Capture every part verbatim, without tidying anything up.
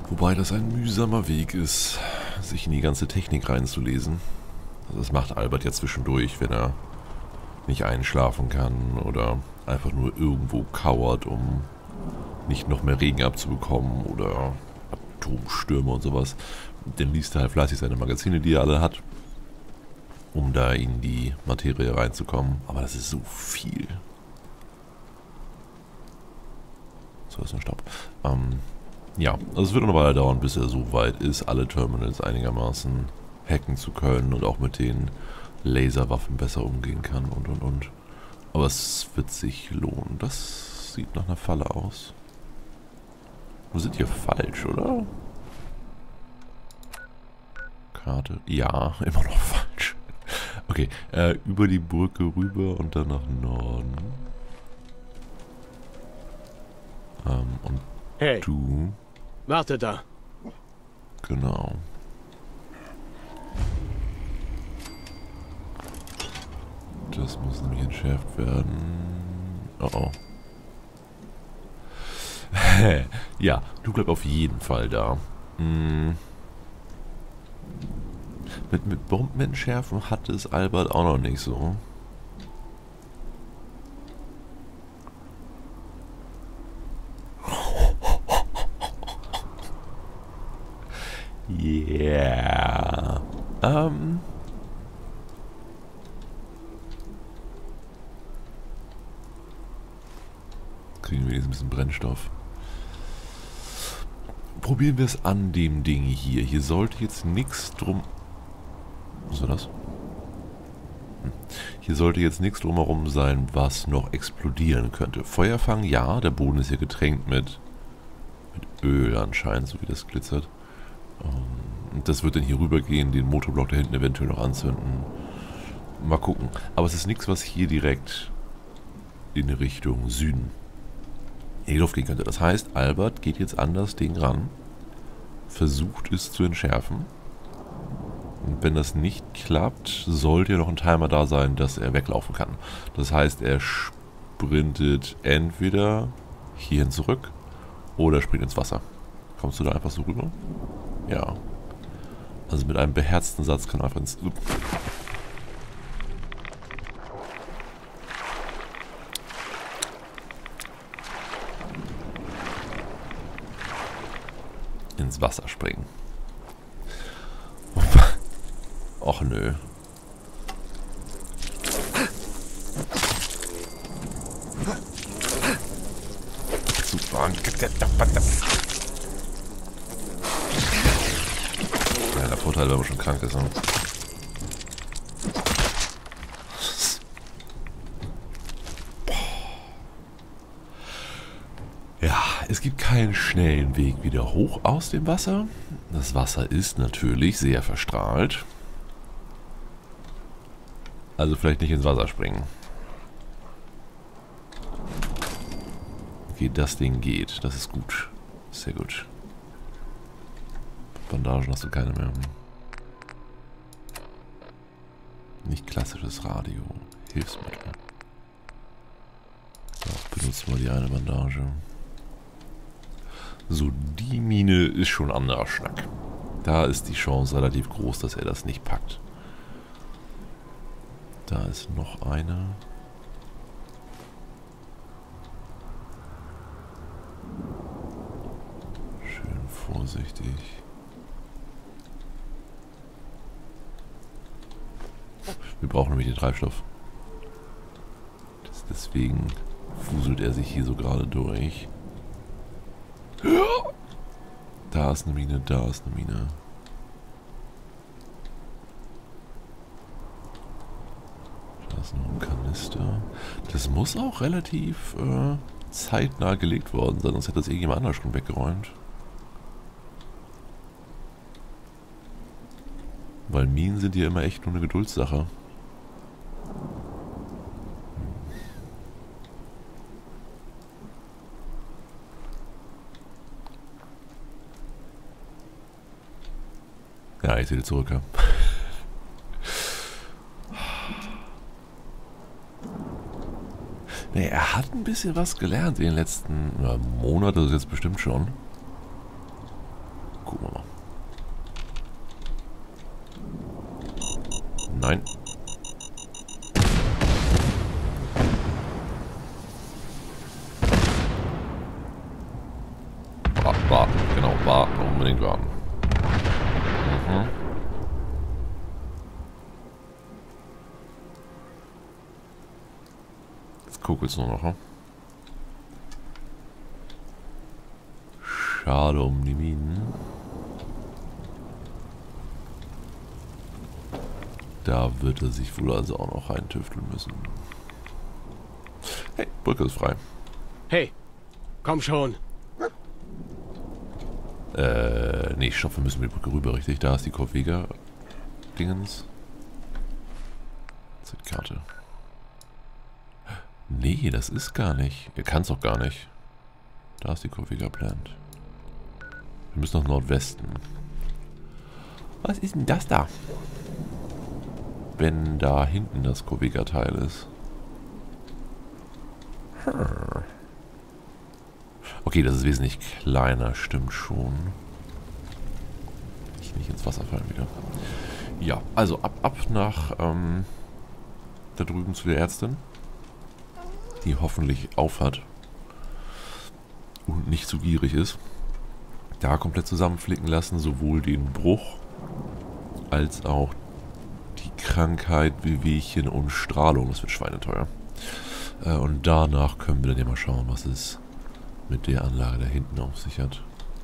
Wobei das ein mühsamer Weg ist, sich in die ganze Technik reinzulesen. Also das macht Albert ja zwischendurch, wenn er nicht einschlafen kann oder einfach nur irgendwo kauert, um nicht noch mehr Regen abzubekommen oder Atomstürme und sowas. Dann liest er halt fleißig seine Magazine, die er alle hat, um da in die Materie reinzukommen. Aber das ist so viel. So, ist ein Stopp. Ähm, ja, also es wird noch eine Weile dauern, bis er so weit ist, alle Terminals einigermaßen hacken zu können und auch mit den Laserwaffen besser umgehen kann und und und. Aber es wird sich lohnen. Das sieht nach einer Falle aus. Wir sind hier falsch, oder? Karte. Ja, immer noch falsch. Okay, äh, über die Brücke rüber und dann nach Norden. Ähm, und Hey, du. warte da. Genau. Das muss nämlich entschärft werden. Oh oh. Ja, du bleib auf jeden Fall da. Hm. Mit, mit Bomben entschärfen hatte es Albert auch noch nicht so. Yeah. Ähm. Kriegen wir jetzt ein bisschen Brennstoff. Probieren wir es an dem Ding hier. Hier sollte jetzt nichts drum... Was war das? Hm. Hier sollte jetzt nichts drumherum sein, was noch explodieren könnte. Feuerfang, ja. Der Boden ist hier getränkt mit, mit Öl anscheinend, so wie das glitzert. Und das wird dann hier rübergehen, den Motorblock da hinten eventuell noch anzünden. Mal gucken. Aber es ist nichts, was hier direkt in Richtung Süden in die Luft gehen könnte. Das heißt, Albert geht jetzt an das Ding ran, versucht es zu entschärfen. Und wenn das nicht klappt, sollte ja noch ein Timer da sein, dass er weglaufen kann. Das heißt, er sprintet entweder hierhin zurück oder springt ins Wasser. Kommst du da einfach so rüber? Ja. Also mit einem beherzten Satz kann er einfach ins... ins Wasser springen. Och nö. Super. Ja, der Vorteil, wenn man schon krank ist. Ne? Ja, es gibt keinen schnellen Weg wieder hoch aus dem Wasser. Das Wasser ist natürlich sehr verstrahlt. Also vielleicht nicht ins Wasser springen. Okay, das Ding geht. Das ist gut. Sehr gut. Bandagen hast du keine mehr. Nicht klassisches Radio. Hilfsmittel. So, benutzen wir die eine Bandage. So, die Mine ist schon ein anderer Schnack. Da ist die Chance relativ groß, dass er das nicht packt. Da ist noch eine. Schön vorsichtig. Wir brauchen nämlich den Treibstoff. Das, deswegen fuselt er sich hier so gerade durch. Da ist eine Mine, da ist eine Mine. Da ist noch ein Kanister. Das muss auch relativ äh, zeitnah gelegt worden sein, sonst hätte das irgendjemand anders schon weggeräumt. Weil Minen sind ja immer echt nur eine Geduldssache. Ja, ich sehe zurück. Ja. Nee, er hat ein bisschen was gelernt in den letzten ja, Monaten, das ist jetzt bestimmt schon. Warten, genau, warten, unbedingt warten. Mhm. Jetzt guck jetzt nur noch, hm? Schade um die Minen. Da wird er sich wohl also auch noch reintüfteln müssen. Hey, Brücke ist frei. Hey, komm schon. Äh, nee, stopp, wir müssen mit der Brücke rüber, richtig? Da ist die Corvega-Dingens. Z-Karte. Nee, das ist gar nicht. Ihr kann es doch gar nicht. Da ist die Corvega-Plant. Wir müssen nach Nordwesten. Was ist denn das da? Wenn da hinten das Corvega-Teil ist. Hm. Okay, das ist wesentlich kleiner, stimmt schon. Ich nicht ins Wasser fallen wieder. Ja, also ab, ab nach ähm, da drüben zu der Ärztin, die hoffentlich aufhat und nicht zu gierig ist. Da komplett zusammenflicken lassen, sowohl den Bruch als auch die Krankheit, Wehwehchen und Strahlung. Das wird schweineteuer. Äh, und danach können wir dann ja mal schauen, was es mit der Anlage da hinten auf sich hat.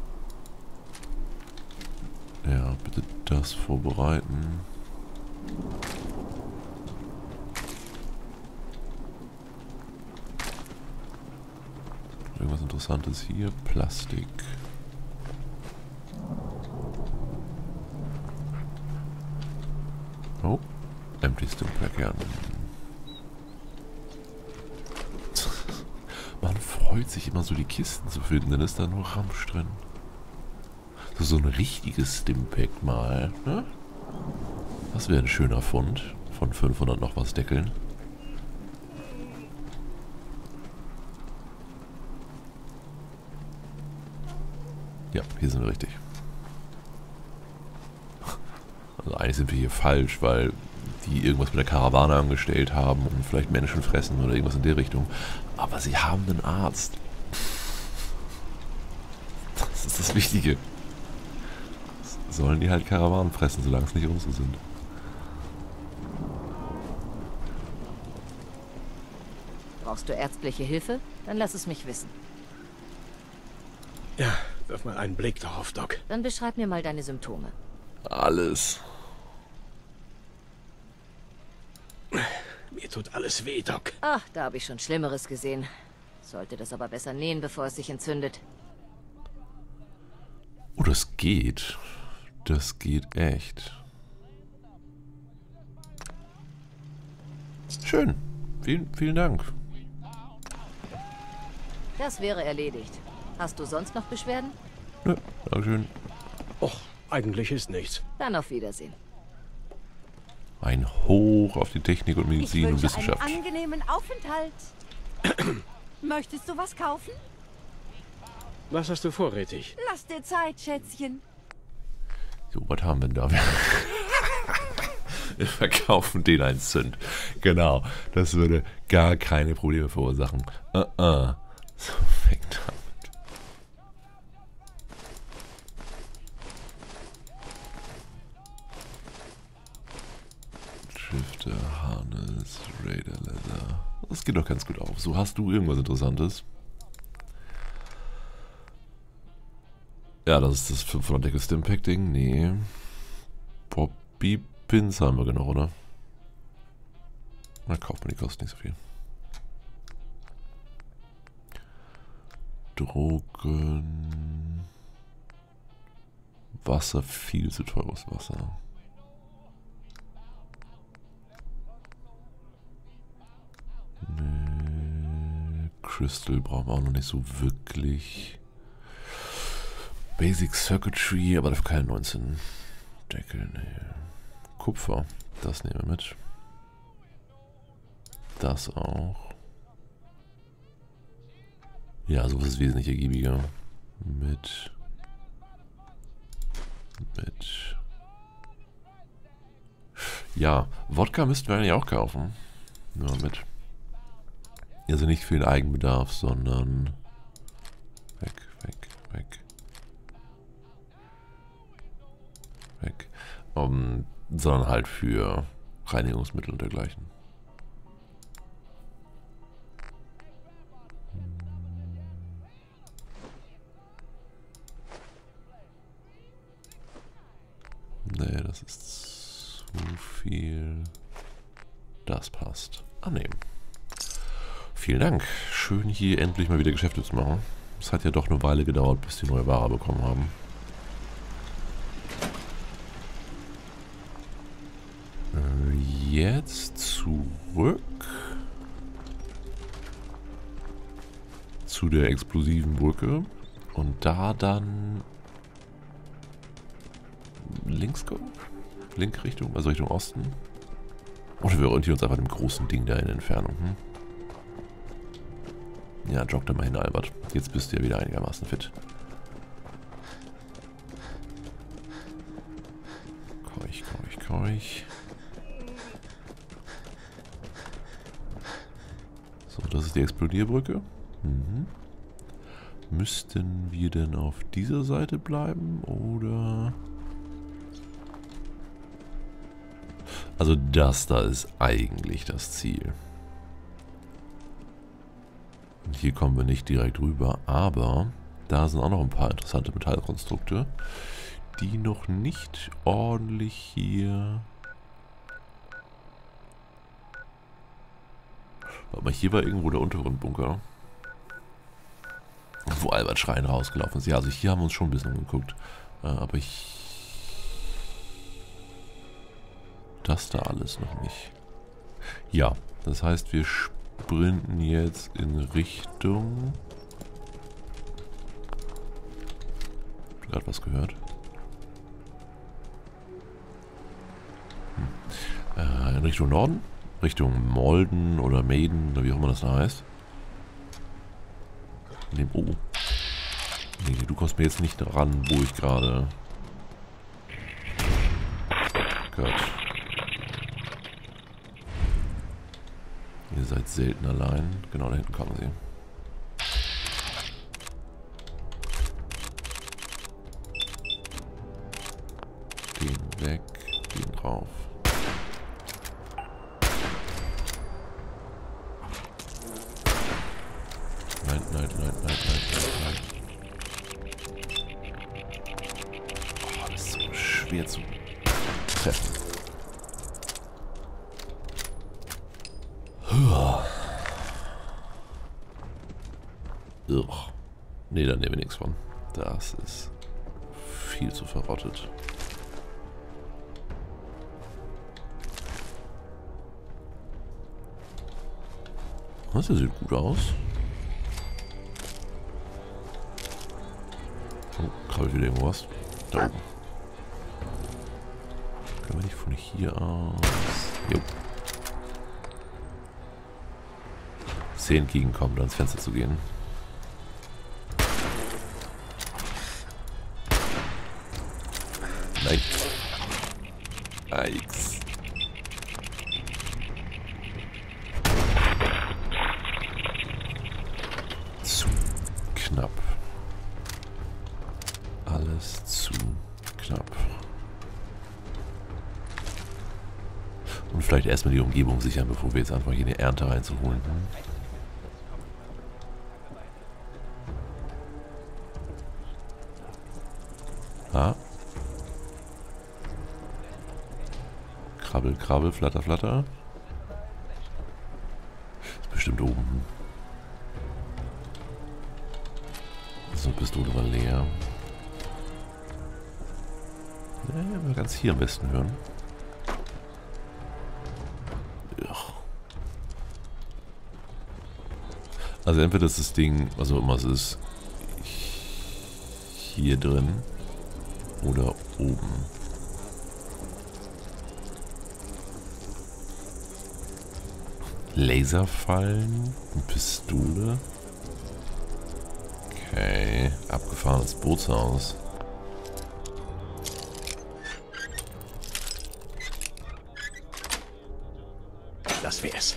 Ja, bitte das vorbereiten. Irgendwas Interessantes hier. Plastik. Oh, Empty Stimpack, ja. Man freut sich immer so, die Kisten zu finden, dann ist da nur Ramsch drin. So, so ein richtiges Stimpack mal, ne? Das wäre ein schöner Fund von fünfhundert noch was Deckeln. Ja, hier sind wir richtig. Also eigentlich sind wir hier falsch, weil die irgendwas mit der Karawane angestellt haben und vielleicht Menschen fressen oder irgendwas in der Richtung. Aber sie haben einen Arzt. Das ist das Wichtige. Sollen die halt Karawanen fressen, solange es nicht unsere sind. Brauchst du ärztliche Hilfe? Dann lass es mich wissen. Ja, wirf mal einen Blick darauf, Doc. Dann beschreib mir mal deine Symptome. Alles. Mir tut alles weh, Doc. Ach, da habe ich schon Schlimmeres gesehen. Sollte das aber besser nähen, bevor es sich entzündet. Oh, das geht. Das geht echt. Schön. Vielen, vielen Dank. Das wäre erledigt. Hast du sonst noch Beschwerden? Nö, Dankeschön. Och, eigentlich ist nichts. Dann auf Wiedersehen. Ein Hoch auf die Technik und Medizin und Wissenschaft. Einen angenehmen Aufenthalt. Möchtest du was kaufen? Was hast du vorrätig? Lass dir Zeit, Schätzchen. So, was haben wir denn da? Wir verkaufen den ein Zünd. Genau, das würde gar keine Probleme verursachen. Uh -uh. So, weg damit. Drifter, Harness, Raider Leather. Das geht doch ganz gut auf. So, hast du irgendwas Interessantes? Ja, das ist das fünfhundert Deckel Stimpack Ding. Nee. Poppy Pins haben wir genau, oder? Na, kauft man, die kosten nicht so viel. Drogen. Wasser, viel zu teures Wasser. Nee. Crystal brauchen wir auch noch nicht so wirklich. Basic Circuitry, aber dafür keine neunzehn Deckel, nee. Kupfer, das nehmen wir mit. Das auch. Ja, sowas ist wesentlich ergiebiger. Mit. Mit. Ja, Wodka müssten wir eigentlich auch kaufen. Ja, mit. Also nicht für den Eigenbedarf, sondern. Weg, weg, weg. Um, sondern halt für Reinigungsmittel und dergleichen. Nee, das ist zu viel. Das passt. Annehmen. Vielen Dank. Schön hier endlich mal wieder Geschäfte zu machen. Es hat ja doch eine Weile gedauert, bis die neue Ware bekommen haben. Jetzt zurück zu der explosiven Brücke und da dann links kommen? Linke Richtung, also Richtung Osten. Oder wir orientieren uns einfach dem großen Ding da in der Entfernung. Hm? Ja, jogg da mal hin, Albert. Jetzt bist du ja wieder einigermaßen fit. Keuch, keuch, keuch. So, das ist die Explodierbrücke. Mhm. Müssten wir denn auf dieser Seite bleiben, oder... Also das da ist eigentlich das Ziel. Und hier kommen wir nicht direkt rüber, aber da sind auch noch ein paar interessante Metallkonstrukte, die noch nicht ordentlich hier... Aber hier war irgendwo der Untergrundbunker, wo Albert schreien rausgelaufen ist. Ja, also hier haben wir uns schon ein bisschen umgeguckt. Aber ich... Das da alles noch nicht. Ja, das heißt, wir sprinten jetzt in Richtung... Habt ihr gerade was gehört? Hm. Äh, in Richtung Norden? Richtung Molden oder Maiden oder wie auch immer das da heißt. Nee, oh. Nee, du kommst mir jetzt nicht ran, wo ich gerade... Gott. Ihr seid selten allein. Genau, da hinten kommen sie. Den weg, den drauf. Nein, nein, nein, nein, nein, nein, nein. Oh, das ist so schwer zu treffen. Ugh. Nee, da nehmen wir nichts von. Das ist viel zu verrottet. Das sieht gut aus. Oh, krabbelt wieder irgendwas. Da oben. Können wir nicht von hier aus... Jo. C entgegenkommen, da ins Fenster zu gehen. Nein. Yikes. Zu knapp. Alles zu knapp. Und vielleicht erstmal die Umgebung sichern, bevor wir jetzt anfangen, hier eine Ernte reinzuholen. Ah. Krabbel, krabbel, flatter, flatter. Ist bestimmt oben. So, Pistole war leer. Naja, mal ganz hier am besten hören. Ugh. Also entweder ist das Ding, was auch immer es ist, hier drin oder oben. Laserfallen, eine Pistole. Okay, abgefahrenes Bootshaus. Das wär's.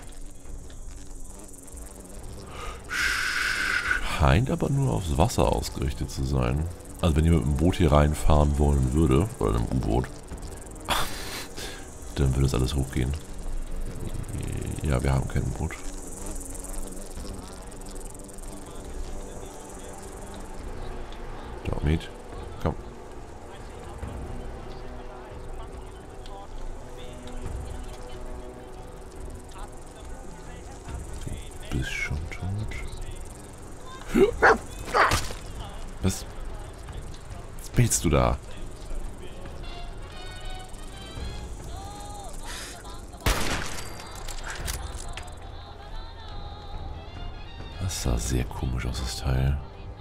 Scheint aber nur aufs Wasser ausgerichtet zu sein. Also wenn ihr mit einem Boot hier reinfahren wollen würde, oder einem U-Boot, dann würde das alles hochgehen. Ja, wir haben kein Boot. Da, Miet. Komm. Du bist schon tot. Was? Was bellst du da? Das sah sehr komisch aus, das Teil.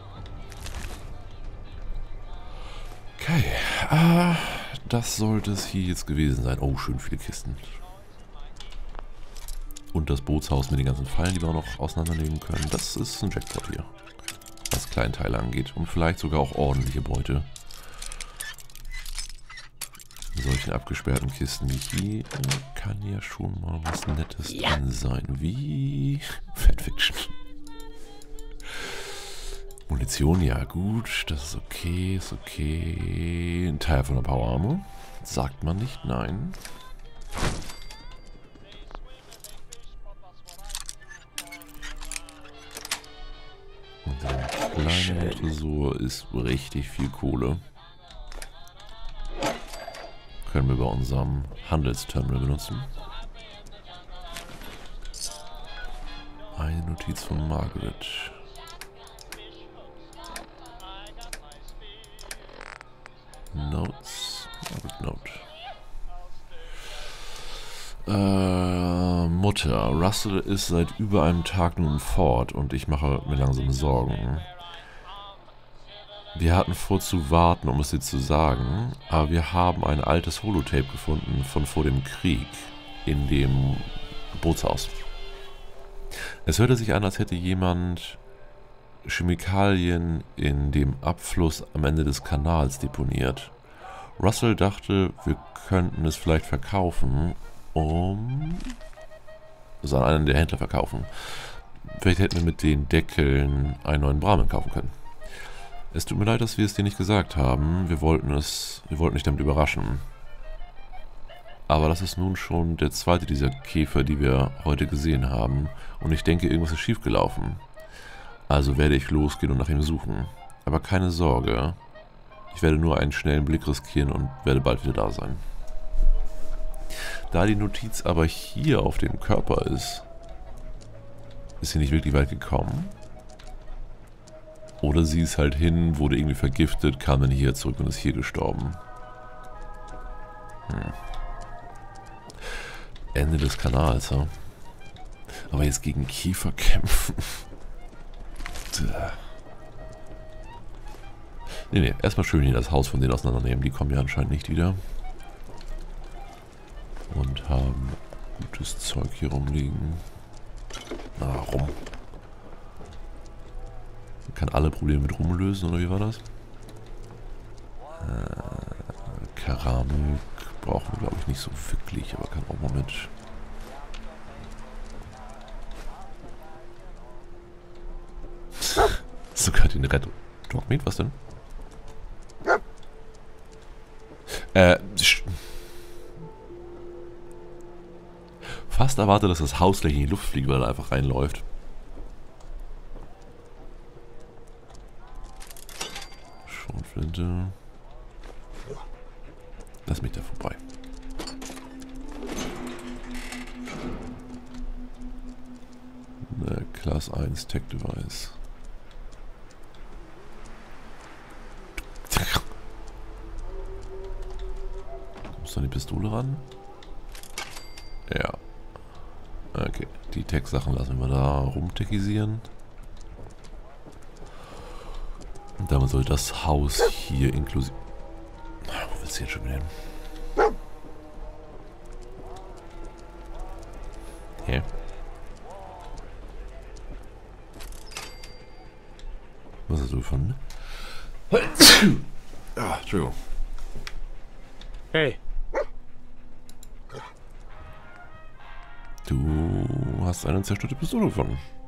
Okay. Ah, das sollte es hier jetzt gewesen sein. Oh, schön viele Kisten. Und das Bootshaus mit den ganzen Fallen, die wir auch noch auseinandernehmen können. Das ist ein Jackpot hier. Was Kleinteile angeht. Und vielleicht sogar auch ordentliche Beute. In solchen abgesperrten Kisten wie hier kann ja schon mal was Nettes Ja. drin sein. Wie Fanfiction. Munition, ja gut. Das ist okay, ist okay. Ein Teil von der Power Armor. Sagt man nicht, nein. Unser kleiner Tresor ist richtig viel Kohle. Können wir bei unserem Handelsterminal benutzen. Eine Notiz von Margaret. Notes. Margaret Note. Äh, Mutter. Russell ist seit über einem Tag nun fort und ich mache mir langsam Sorgen. Wir hatten vor zu warten, um es dir zu sagen, aber wir haben ein altes Holotape gefunden von vor dem Krieg in dem Bootshaus. Es hörte sich an, als hätte jemand Chemikalien in dem Abfluss am Ende des Kanals deponiert. Russell dachte, wir könnten es vielleicht verkaufen, um... also an einen der Händler verkaufen. Vielleicht hätten wir mit den Deckeln einen neuen Brahmin kaufen können. Es tut mir leid, dass wir es dir nicht gesagt haben. Wir wollten es, wir wollten dich damit überraschen. Aber das ist nun schon der zweite dieser Käfer, die wir heute gesehen haben. Und ich denke, irgendwas ist schiefgelaufen. Also werde ich losgehen und nach ihm suchen. Aber keine Sorge. Ich werde nur einen schnellen Blick riskieren und werde bald wieder da sein. Da die Notiz aber hier auf dem Körper ist, ist sie nicht wirklich weit gekommen. Oder sie ist halt hin, wurde irgendwie vergiftet, kam dann hier zurück und ist hier gestorben. Hm. Ende des Kanals, ja. Aber jetzt gegen Käfer kämpfen. Nee, nee, erstmal schön hier das Haus von denen auseinandernehmen. Die kommen ja anscheinend nicht wieder. Und haben gutes Zeug hier rumliegen. Na, rum. Man kann alle Probleme mit rumlösen, oder wie war das? Äh, Keramik brauchen wir, glaube ich, nicht so wirklich, aber kann auch mal mit. Sogar den Rettung. Dogmeat, was denn? Äh, fast erwartet, dass das Haus gleich in die Luft fliegt, weil er einfach reinläuft. Schrotflinte. Lass mich da vorbei. Eine Class eins Tech Device. Kommst du an die Pistole ran? Ja. Okay, die Tech-Sachen lassen wir da rumtechisieren. Und damit soll das Haus hier inklusive... Wo willst du jetzt schon wieder hin? Hä? Was hast du gefunden? Ah, Entschuldigung. Hey, Du hast eine zerstörte Pistole gefunden.